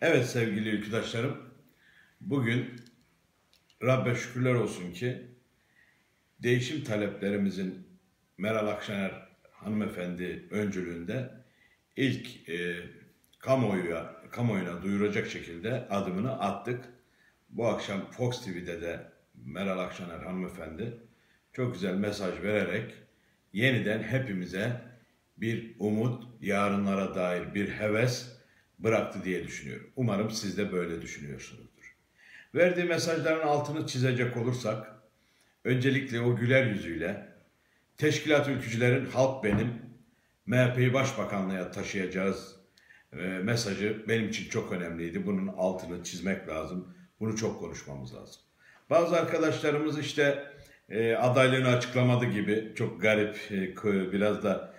Evet sevgili ülküdaşlarım, bugün Rabbe şükürler olsun ki değişim taleplerimizin Meral Akşener hanımefendi öncülüğünde ilk kamuoyuna duyuracak şekilde adımını attık. Bu akşam Fox TV'de de Meral Akşener hanımefendi çok güzel mesaj vererek yeniden hepimize bir umut, yarınlara dair bir heves bıraktı diye düşünüyorum. Umarım siz de böyle düşünüyorsunuzdur. Verdiği mesajların altını çizecek olursak, öncelikle o güler yüzüyle teşkilat ülkücülerin halk benim, MHP'yi başbakanlığa taşıyacağız mesajı benim için çok önemliydi. Bunun altını çizmek lazım. Bunu çok konuşmamız lazım. Bazı arkadaşlarımız işte adaylığını açıklamadı gibi çok garip, biraz da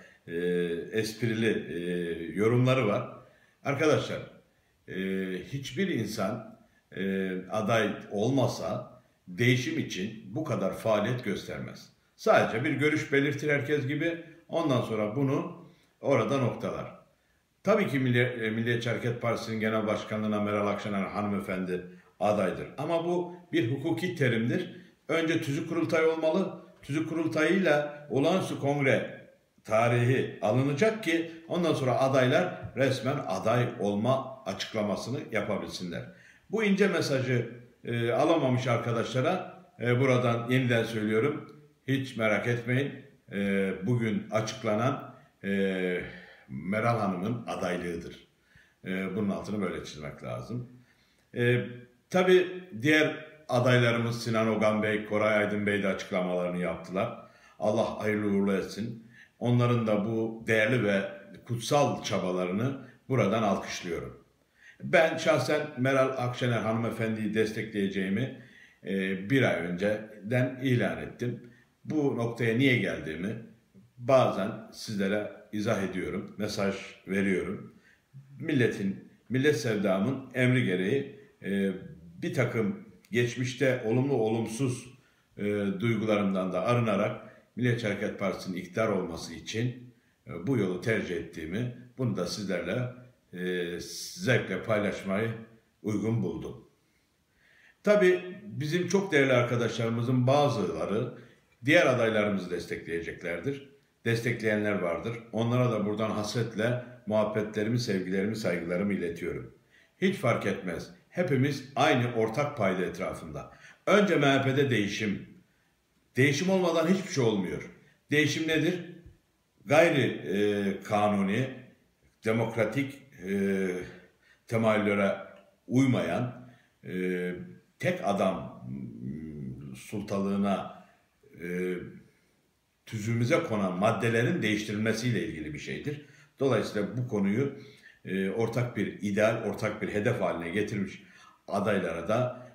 esprili yorumları var. Arkadaşlar, hiçbir insan aday olmasa değişim için bu kadar faaliyet göstermez. Sadece bir görüş belirtir herkes gibi, ondan sonra bunu orada noktalar. Tabii ki Milliyetçi Hareket Partisi'nin genel başkanlığına Meral Akşener hanımefendi adaydır. Ama bu bir hukuki terimdir. Önce tüzük kurultayı olmalı. Tüzük kurultayıyla olağanüstü kongre tarihi alınacak ki ondan sonra adaylar resmen aday olma açıklamasını yapabilsinler. Bu ince mesajı alamamış arkadaşlara buradan yeniden söylüyorum. Hiç merak etmeyin. Bugün açıklanan Meral Hanım'ın adaylığıdır. Bunun altını böyle çizmek lazım. Tabii diğer adaylarımız Sinan Ogan Bey, Koray Aydın Bey de açıklamalarını yaptılar. Allah hayırlı uğurlu etsin. Onların da bu değerli ve kutsal çabalarını buradan alkışlıyorum. Ben şahsen Meral Akşener hanımefendiyi destekleyeceğimi bir ay önceden ilan ettim. Bu noktaya niye geldiğimi bazen sizlere izah ediyorum, mesaj veriyorum. Millet sevdamın emri gereği bir takım geçmişte olumlu olumsuz duygularımdan da arınarak Milliyetçi Hareket Partisi'nin iktidar olması için bu yolu tercih ettiğimi, bunu da sizlerle zevkle paylaşmayı uygun buldum. Tabii bizim çok değerli arkadaşlarımızın bazıları diğer adaylarımızı destekleyeceklerdir. Destekleyenler vardır. Onlara da buradan hasretle muhabbetlerimi, sevgilerimi, saygılarımı iletiyorum. Hiç fark etmez. Hepimiz aynı ortak payda etrafında. Önce MHP'de değişim. Değişim olmadan hiçbir şey olmuyor. Değişim nedir? Gayri kanuni, demokratik temayüllere uymayan, tek adam sultalığına tüzüğümüze konan maddelerin değiştirilmesiyle ilgili bir şeydir. Dolayısıyla bu konuyu ortak bir ideal, ortak bir hedef haline getirmiş adaylara da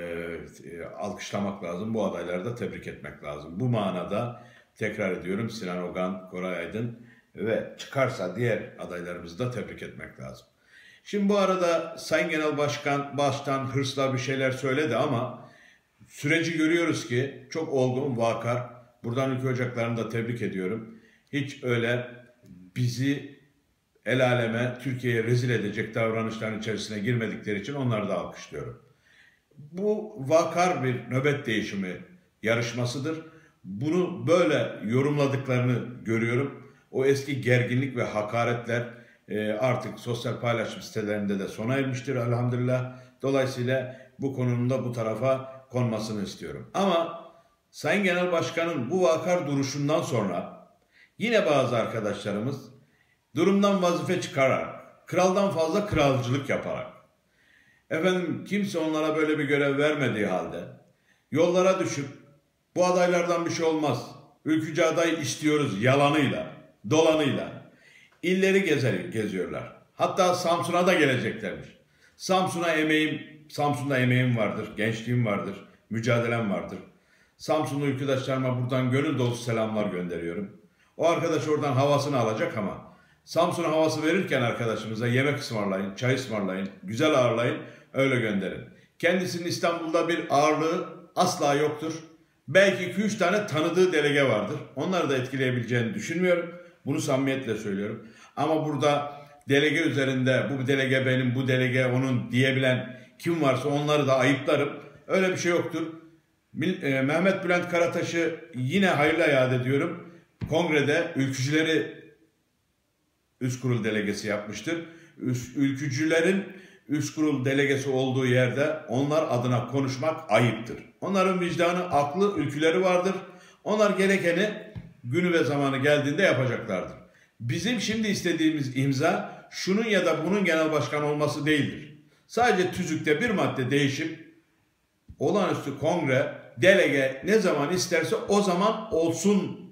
alkışlamak lazım. Bu adayları da tebrik etmek lazım. Bu manada tekrar ediyorum Sinan Ogan, Koray Aydın ve çıkarsa diğer adaylarımızı da tebrik etmek lazım. Şimdi bu arada Sayın Genel Başkan baştan hırsla bir şeyler söyledi ama süreci görüyoruz ki çok olgun, vakar. Buradan ülke ocaklarını da tebrik ediyorum. Hiç öyle bizi el aleme, Türkiye'ye rezil edecek davranışların içerisine girmedikleri için onları da alkışlıyorum. Bu vakar bir nöbet değişimi yarışmasıdır. Bunu böyle yorumladıklarını görüyorum. O eski gerginlik ve hakaretler artık sosyal paylaşım sitelerinde de sona ermiştir elhamdülillah. Dolayısıyla bu konunun da bu tarafa konmasını istiyorum. Ama Sayın Genel Başkan'ın bu vakar duruşundan sonra yine bazı arkadaşlarımız durumdan vazife çıkararak, kraldan fazla kralcılık yaparak, efendim kimse onlara böyle bir görev vermediği halde yollara düşüp bu adaylardan bir şey olmaz, ülkücü aday istiyoruz yalanıyla, dolanıyla illeri geziyorlar. Hatta Samsun'a da geleceklermiş. Samsun'da emeğim vardır, gençliğim vardır, mücadelem vardır. Samsunlu ülküdaşlarıma buradan gönül dolusu selamlar gönderiyorum. O arkadaş oradan havasını alacak ama Samsun'a havası verirken arkadaşımıza yemek ısmarlayın, çay ısmarlayın, güzel ağırlayın, öyle gönderin. Kendisinin İstanbul'da bir ağırlığı asla yoktur. Belki 2-3 tane tanıdığı delege vardır. Onları da etkileyebileceğini düşünmüyorum. Bunu samimiyetle söylüyorum. Ama burada delege üzerinde bu delege benim, bu delege onun diyebilen kim varsa onları da ayıplarım. Öyle bir şey yoktur. Mehmet Bülent Karataş'ı yine hayırlı yad ediyorum. Kongrede ülkücüleri üst kurul delegesi yapmıştır. Ülkücülerin üst kurul delegesi olduğu yerde onlar adına konuşmak ayıptır. Onların vicdanı, aklı, ülküleri vardır. Onlar gerekeni günü ve zamanı geldiğinde yapacaklardır. Bizim şimdi istediğimiz imza şunun ya da bunun genel başkan olması değildir. Sadece tüzükte bir madde değişip olağanüstü kongre, delege ne zaman isterse o zaman olsun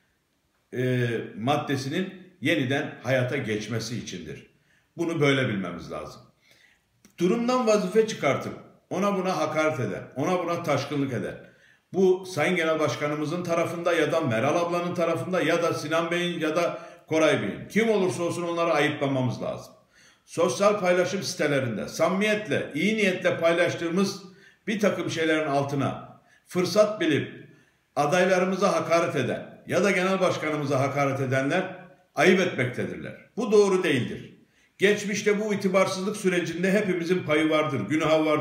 maddesinin yeniden hayata geçmesi içindir. Bunu böyle bilmemiz lazım. Durumdan vazife çıkartıp ona buna hakaret eder, ona buna taşkınlık eder. Bu Sayın Genel Başkanımızın tarafında ya da Meral ablanın tarafında ya da Sinan Bey'in ya da Koray Bey'in kim olursa olsun onları ayıplamamız lazım. Sosyal paylaşım sitelerinde samimiyetle, iyi niyetle paylaştığımız bir takım şeylerin altına fırsat bilip adaylarımıza hakaret eden ya da genel başkanımıza hakaret edenler ayıp etmektedirler. Bu doğru değildir. Geçmişte bu itibarsızlık sürecinde hepimizin payı vardır, günahı vardır.